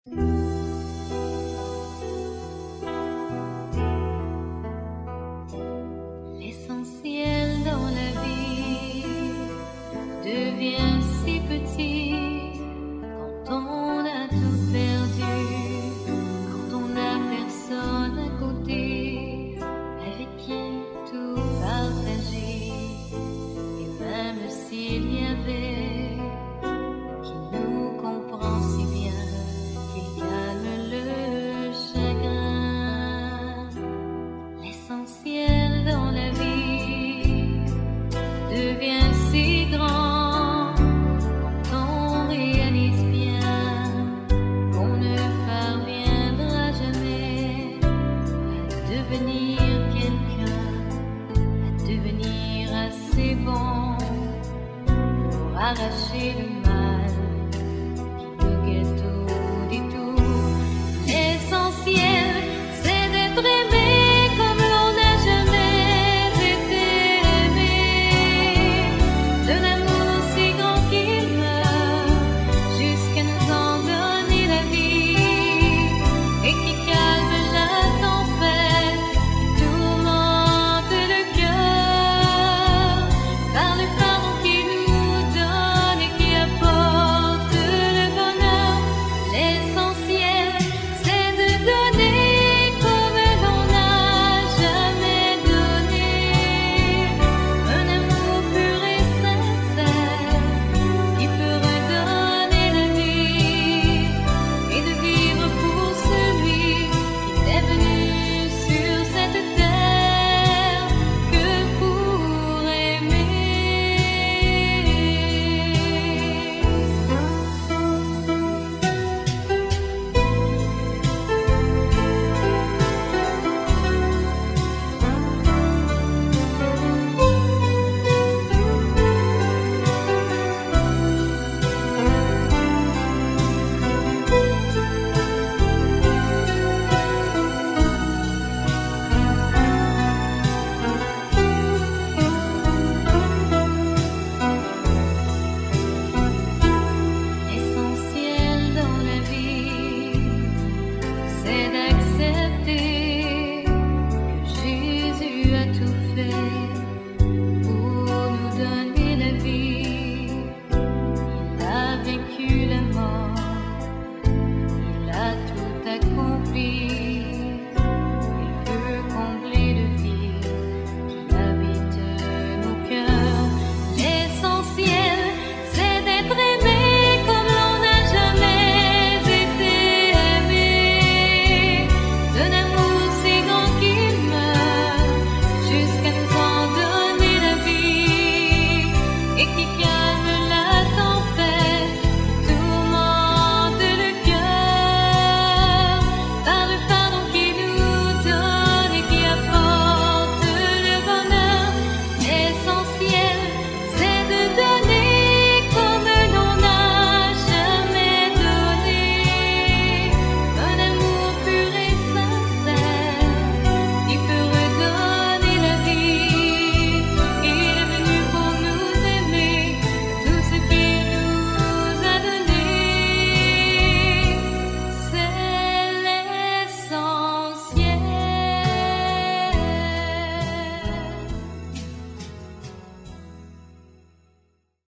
L'essentiel dans la vie devient si petit quand on a tout perdu, quand on n'a personne à côté avec qui tout partager. Et même s'il y avait qui nous comprend si bien, qu'il calme le chagrin. L'essentiel dans la vie devient si grand quand on réalise bien qu'on ne parviendra jamais à devenir quelqu'un, à devenir assez bon pour arracher le monde.